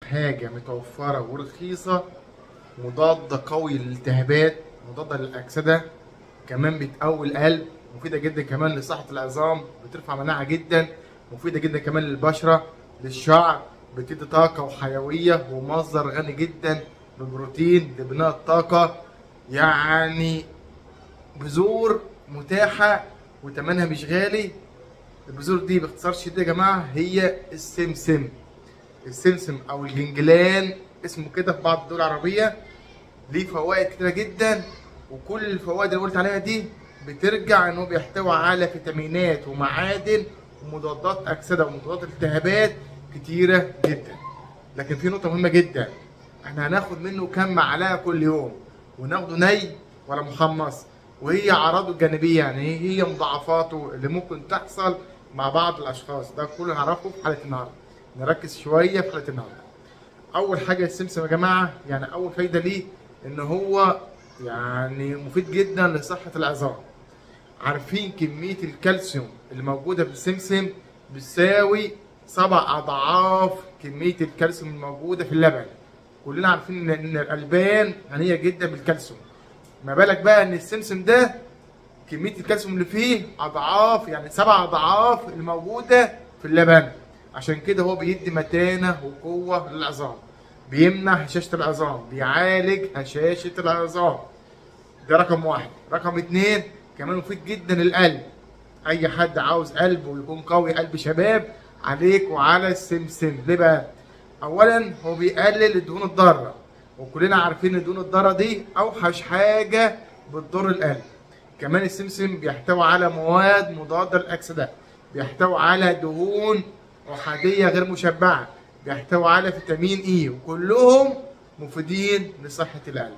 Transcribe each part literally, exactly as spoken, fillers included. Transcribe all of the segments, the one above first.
حاجة متوفرة ورخيصة، مضادة قوي للالتهابات، مضادة للأكسدة، كمان بتقوي القلب، مفيدة جدا كمان لصحة العظام، بترفع مناعة جدا، مفيدة جدا كمان للبشرة، للشعر، بتدي طاقة وحيوية، ومصدر غني جدا بالبروتين لبناء الطاقة. يعني بذور متاحة وتمنها مش غالي. البذور دي باختصار شديد يا جماعة هي السمسم. السمسم او الجنجلان اسمه كده في بعض الدول العربية. ليه فوائد كتيرة جدا، وكل الفوائد اللي قلت عليها دي بترجع انه بيحتوي على فيتامينات ومعادن ومضادات اكسده ومضادات التهابات كتيرة جدا. لكن في نقطة مهمة جدا، احنا هناخد منه كم معلقة كل يوم، وناخده ني ولا محمص، وهي اعراضه الجانبية، يعني هي مضاعفاته اللي ممكن تحصل مع بعض الاشخاص. ده كله هنعرفه في حلقة النهارده. نركز شوية في حلقة النهارده. اول حاجة السمسم يا جماعة، يعني اول فايدة ليه ان هو يعني مفيد جدا لصحة العظام. عارفين كمية الكالسيوم اللي موجودة في السمسم بتساوي سبع اضعاف كمية الكالسيوم الموجودة في اللبن. كلنا عارفين ان الالبان غنية جدا بالكالسيوم، ما بالك بقى ان السمسم ده كمية الكالسيوم اللي فيه اضعاف، يعني سبع اضعاف الموجودة في اللبن. عشان كده هو بيدي متانة وقوة للعظام، بيمنع هشاشة العظام، بيعالج هشاشة العظام. ده رقم واحد. رقم اتنين كمان مفيد جدا للقلب. اي حد عاوز قلبه يكون قوي، قلب شباب، عليك وعلى السمسم. ليه بقى؟ اولا هو بيقلل الدهون الضاره، وكلنا عارفين ان الدهون الضاره دي اوحش حاجه بتضر القلب. كمان السمسم بيحتوي على مواد مضاده للاكسده، بيحتوي على دهون احاديه غير مشبعه، بيحتوي على فيتامين اي، وكلهم مفيدين لصحه القلب.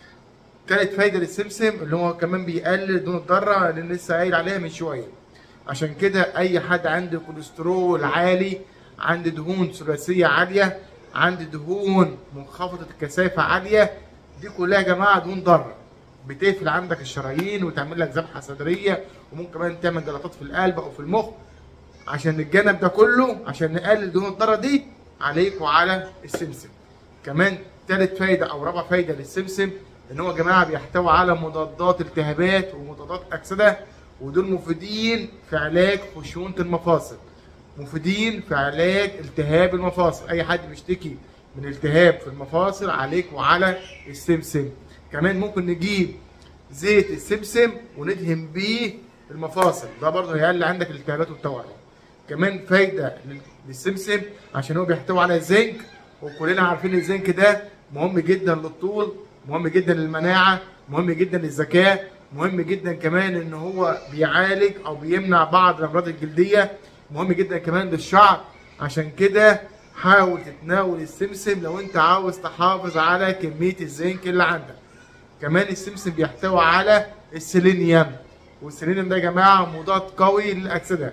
تالت فايده للسمسم اللي هو كمان بيقلل الدهون الضاره اللي لسه قايل عليها من شويه. عشان كده اي حد عنده كوليسترول عالي، عنده دهون ثلاثيه عاليه، عنده دهون منخفضه الكثافه عاليه، دي كلها يا جماعه دهون ضاره، بتقفل عندك الشرايين وتعمل لك ذبحه صدريه، وممكن كمان تعمل جلطات في القلب او في المخ. عشان نتجنب ده كله، عشان نقلل الدهون الضاره دي، عليك وعلى السمسم. كمان تالت فايده او رابع فايده للسمسم ان هو يا جماعه بيحتوي على مضادات التهابات ومضادات اكسده، ودول مفيدين في علاج خشونه المفاصل، مفيدين في علاج التهاب المفاصل. اي حد بيشتكي من التهاب في المفاصل عليك وعلى السمسم. كمان ممكن نجيب زيت السمسم وندهن بيه المفاصل، ده برضه هيقلل عندك الالتهابات والتوهج. كمان فايده للسمسم عشان هو بيحتوي على الزنك، وكلنا عارفين الزنك ده مهم جدا للطول، مهم جدا للمناعه، مهم جدا للذكاء، مهم جدا كمان ان هو بيعالج او بيمنع بعض الامراض الجلديه، مهم جدا كمان للشعر. عشان كده حاول تتناول السمسم لو انت عاوز تحافظ على كميه الزنك اللي عندك. كمان السمسم بيحتوي على السيلينيوم، والسيلينيوم ده يا جماعه مضاد قوي للاكسده.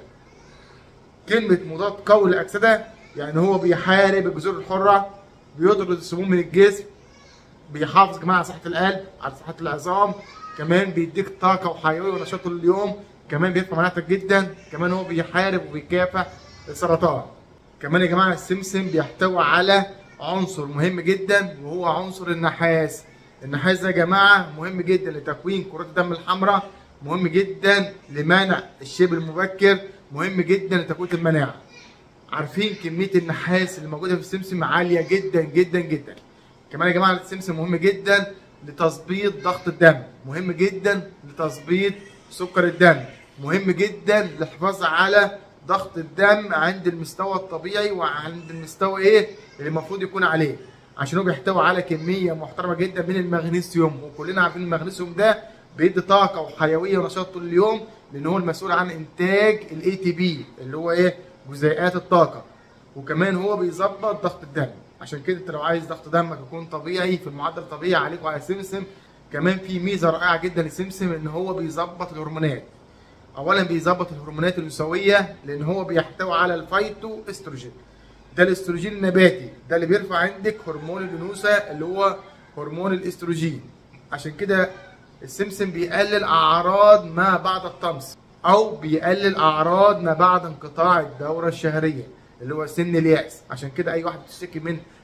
كلمه مضاد قوي للاكسده يعني هو بيحارب الجذور الحره، بيطرد السموم من الجسم، بيحافظ كمان على صحه القلب، على صحه العظام، كمان بيديك طاقه وحيويه ونشاط طول اليوم، كمان بيرفع مناعتك جدا، كمان هو بيحارب وبيكافح السرطان. كمان يا جماعه السمسم بيحتوي على عنصر مهم جدا وهو عنصر النحاس. النحاس ده يا جماعه مهم جدا لتكوين كرات الدم الحمراء، مهم جدا لمنع الشيب المبكر، مهم جدا لتقويه المناعه. عارفين كميه النحاس اللي موجوده في السمسم عاليه جدا جدا جدا. كمان يا جماعه السمسم مهم جدا لتظبيط ضغط الدم، مهم جدا لتظبيط سكر الدم، مهم جدا للحفاظ على ضغط الدم عند المستوى الطبيعي وعند المستوى ايه اللي المفروض يكون عليه. عشان هو بيحتوي على كميه محترمه جدا من المغنيسيوم، وكلنا عارفين المغنيسيوم ده بيدي طاقه وحيويه ونشاط طول اليوم، لان هو المسؤول عن انتاج الاي تي بي اللي هو ايه جزيئات الطاقه. وكمان هو بيظبط ضغط الدم. عشان كده انت لو عايز ضغط دمك يكون طبيعي في المعدل الطبيعي عليك وعلى السمسم. كمان في ميزه رائعه جدا للسمسم ان هو بيظبط الهرمونات. اولا بيظبط الهرمونات الانثويه لان هو بيحتوي على الفايتو استروجين، ده الاستروجين النباتي، ده اللي بيرفع عندك هرمون الانوثه اللي هو هرمون الاستروجين. عشان كده السمسم بيقلل اعراض ما بعد الطمس، او بيقلل اعراض ما بعد انقطاع الدوره الشهريه اللي هو سن اليأس. عشان كده اي واحد بتشتكي من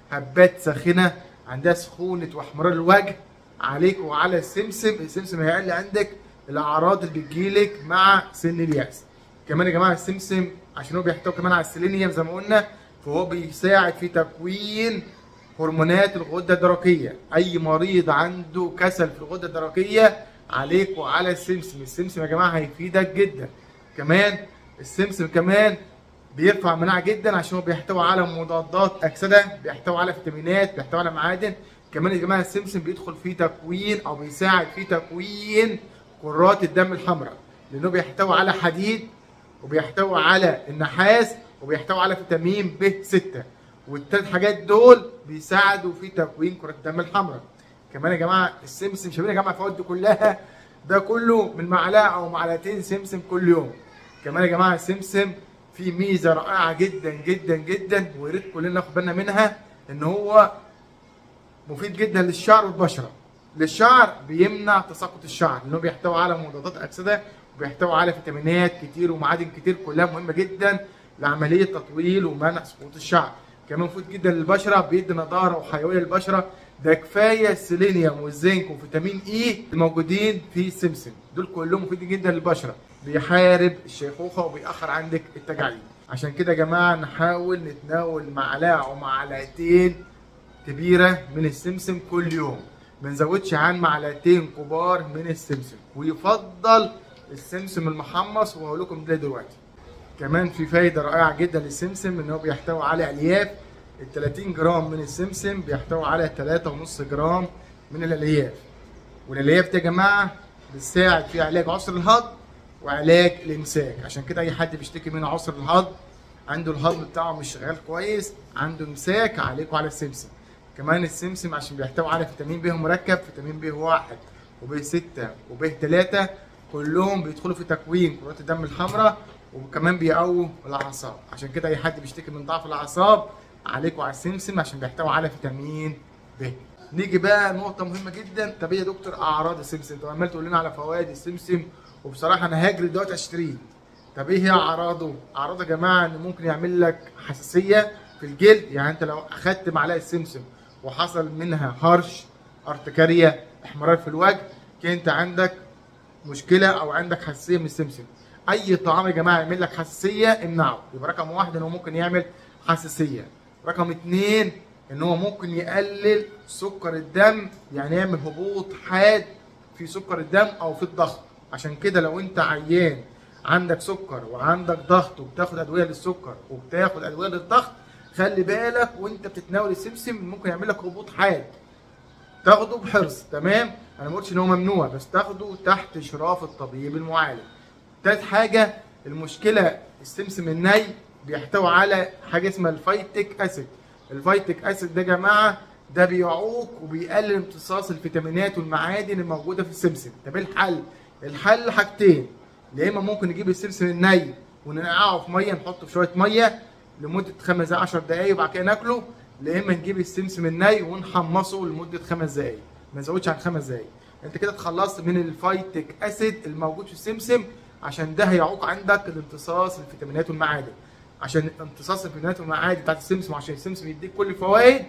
هبات ساخنه، عندها سخونه واحمرار الوجه، عليك وعلى السمسم. السمسم هيقل عندك الاعراض اللي بتجيلك مع سن اليأس. كمان يا جماعه السمسم عشان هو بيحتوي كمان على السيلينيوم زي ما قلنا، فهو بيساعد في تكوين هرمونات الغده الدرقيه. اي مريض عنده كسل في الغده الدرقيه عليك وعلى السمسم. السمسم يا جماعه هيفيدك جدا. كمان السمسم كمان بيرفع المناعه جدا عشان هو بيحتوي على مضادات اكسده، بيحتوي على فيتامينات، بيحتوي على معادن. كمان يا جماعه السمسم بيدخل في تكوين او بيساعد في تكوين كرات الدم الحمراء، لانه بيحتوي على حديد وبيحتوي على النحاس وبيحتوي على فيتامين ب ستة، والثلاث حاجات دول بيساعدوا في تكوين كرات الدم الحمراء. كمان يا جماعه السمسم شايفين يا جماعه الفوائد دي كلها، ده كله من معلقه او معلقتين سمسم كل يوم. كمان يا جماعه السمسم في ميزه رائعه جدا جدا جدا ويا ريت كلنا ناخد بالنا منها، ان هو مفيد جدا للشعر والبشره. للشعر بيمنع تساقط الشعر لانه بيحتوي على مضادات اكسده وبيحتوي على فيتامينات كتير ومعادن كتير كلها مهمه جدا لعمليه تطويل ومنع سقوط الشعر. كمان مفيد جدا للبشره، بيدي نضاره وحيويه للبشره. ده كفايه السيلينيوم والزنك وفيتامين اي الموجودين في السمسم، دول كلهم مفيدين جدا للبشره، بيحارب الشيخوخه وبيأخر عندك التجاعيد. عشان كده يا جماعه نحاول نتناول معلقه او معلقتين كبيره من السمسم كل يوم، ما نزودش عن معلقتين كبار من السمسم، ويفضل السمسم المحمص وهقول لكم ده دلوقتي. كمان في فايده رائعه جدا للسمسم ان هو بيحتوي على الياف. ال ثلاثين جرام من السمسم بيحتوي على ثلاثة ونص جرام من الالياف، والالياف دي يا جماعه بتساعد في علاج عسر الهضم وعلاج الامساك. عشان كده اي حد بيشتكي من عسر الهضم، عنده الهضم بتاعه مش شغال كويس، عنده امساك، عليكوا على السمسم. كمان السمسم عشان بيحتوي على فيتامين ب مركب، فيتامين ب واحد وب ستة وب ثلاثة، كلهم بيدخلوا في تكوين كرات الدم الحمراء وكمان بيقووا الاعصاب. عشان كده اي حد بيشتكي من ضعف الاعصاب عليكوا على السمسم عشان بيحتوي على فيتامين ب. نيجي بقى نقطه مهمه جدا، طب يا دكتور اعراض السمسم؟ انت عمال تقول لنا على فوائد السمسم وبصراحه انا هاجري دلوقتي اشتريه. طب ايه هي اعراضه؟ اعراضه يا جماعه انه ممكن يعمل لك حساسيه في الجلد، يعني انت لو اخدت معلقه سمسم وحصل منها هرش، ارتكاريه، احمرار في الوجه، كده انت عندك مشكله او عندك حساسيه من السمسم. اي طعام يا جماعه يعمل لك حساسيه امنعه. يبقى رقم واحد ان هو ممكن يعمل حساسيه. رقم اتنين ان هو ممكن يقلل سكر الدم، يعني يعمل هبوط حاد في سكر الدم او في الضغط. عشان كده لو انت عيان عندك سكر وعندك ضغط وبتاخد ادويه للسكر وبتاخد ادويه للضغط، خلي بالك وانت بتتناول السمسم ممكن يعمل لك هبوط حاد. تاخده بحرص، تمام؟ انا ما قلتش ان هو ممنوع، بس تاخده تحت اشراف الطبيب المعالج. تالت حاجه، المشكله السمسم الني بيحتوي على حاجه اسمها الفيتيك اسيد. الفيتيك اسيد ده يا جماعه ده بيعوق وبيقلل امتصاص الفيتامينات والمعادن الموجوده في السمسم. طب ايه الحل؟ الحل حاجتين، يا اما ممكن نجيب السمسم الني وننقعه في ميه، نحطه في شويه ميه لمده خمس عشر دقائق وبعد كده ناكله، يا اما نجيب السمسم الني ونحمصه لمده خمس دقائق، ما نزودش عن خمس دقائق. انت كده اتخلصت من الفيتيك اسيد الموجود في السمسم، عشان ده هيعوق عندك الامتصاص الفيتامينات والمعادن. عشان امتصاص الفيتامينات والمعادن بتاعت السمسم، عشان السمسم يديك كل الفوائد،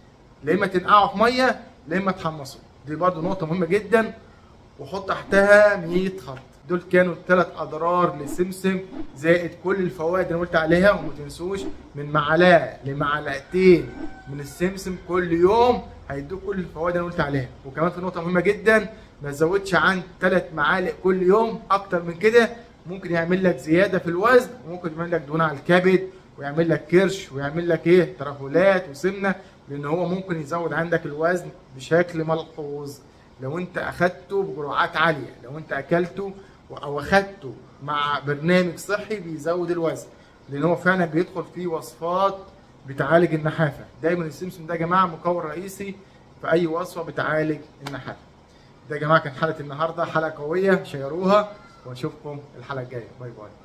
يا اما تنقعه في ميه يا اما تحمصه. دي برده نقطه مهمه جدا وحط تحتها مية خط. دول كانوا الثلاث اضرار للسمسم زائد كل الفوائد اللي قلت عليها. وما تنسوش من معلقه لمعلقتين من السمسم كل يوم هيدوك كل الفوائد اللي قلت عليها. وكمان في نقطه مهمه جدا، ما تزودش عن ثلاث معالق كل يوم. اكتر من كده ممكن يعمل لك زياده في الوزن، وممكن يعمل لك دهون على الكبد ويعمل لك كرش ويعمل لك ايه ترهلات وسمنه، لان هو ممكن يزود عندك الوزن بشكل ملحوظ لو انت اخدته بجرعات عاليه. لو انت اكلته او اخدته مع برنامج صحي بيزود الوزن، لان هو فعلا بيدخل فيه وصفات بتعالج النحافه. دايما السمسم ده يا جماعه مكون رئيسي في اي وصفه بتعالج النحافه. ده يا جماعه كانت حلقه النهارده، حلقه قويه، شيروها ونشوفكم الحلقه الجايه. باي باي.